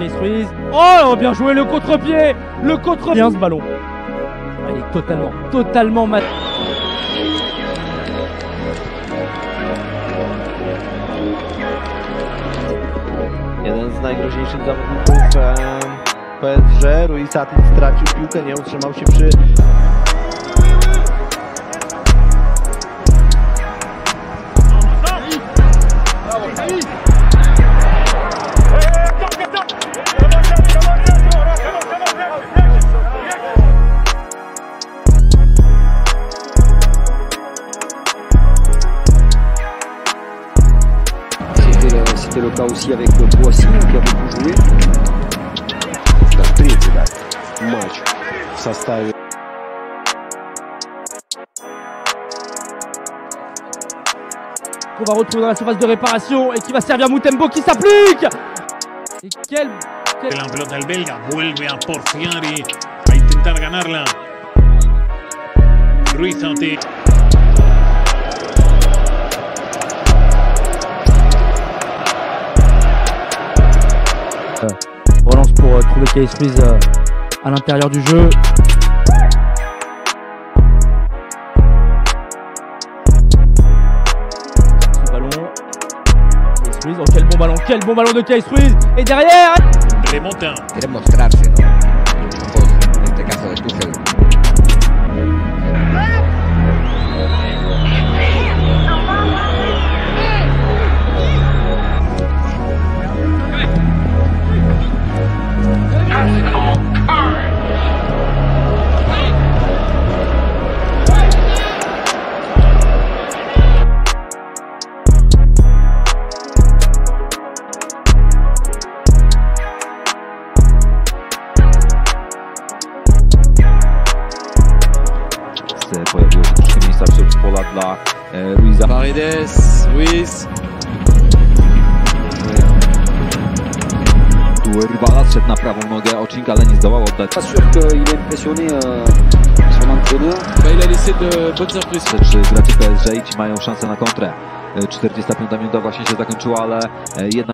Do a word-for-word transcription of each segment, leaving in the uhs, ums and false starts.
Keith Ruiz. Oh, bien joué le contre-pied. Le contre-pied. Bien ce ballon. Il est totalement, totalement mat. Jeden z najgroźniejszych zawodników P S G, Ruiz Atin stracił piłkę, nie utrzymał się przy... C'était le cas aussi avec Boissy qui a beaucoup joué. Это третий матч в составе. On va retrouver dans la surface de réparation et qui va servir Mutombo qui s'applique. Et quel, quel... La pelota el belga vuelve a porfiar y a intentar ganarla. Ruiz ante... Relance pour euh, trouver Keith Ruiz euh, à l'intérieur du jeu. Ce ballon. Keith Ruiz, oh quel bon ballon, quel bon ballon de Keith Ruiz. Et derrière Remonta. Quiere mostrarse, ¿no? En este caso de Tuchel. Pojawiło się troszkę miejsca w środku pola dla e, Ruiza. Paredes, Ruiz. Tu rywala zszedł na prawą nogę, Oczink, ale nie zdołał oddać. Pas sûr qu'il ait impressionné euh, son entraîneur. Bah, il a laissé de bonnes impressions. Czy gracze P S G i ci mają szansę na kontrę. E, czterdziesta piąta minuta właśnie się zakończyła, ale e, jednak...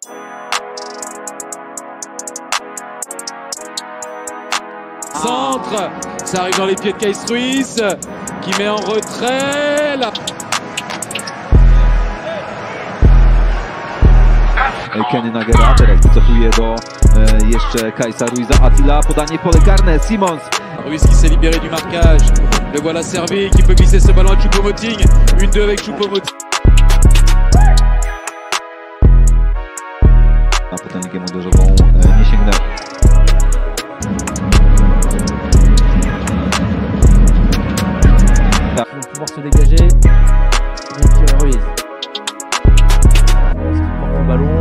Centre, ça arrive dans les pieds de Keith Ruiz qui met en retrait. La... Kenny Nagera teraz wycofuje do e, jeszcze Keitha Ruiza. Attila, podanie pole karne, Simons. Ruiz qui s'est libéré du marquage. Le voilà servi, qui peut glisser ce ballon à Choupo-Moting. Une deux avec Choupo-Moting. Na potęgę młodzieżową e, nie sięgnęło. Ils vont pouvoir se dégager. Bien tiré Ruiz. Est-ce qu'il porte le ballon?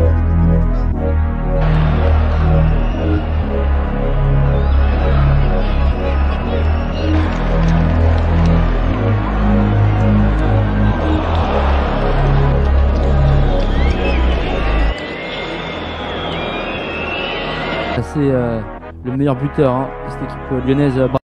C'est euh, le meilleur buteur hein, de cette équipe lyonnaise.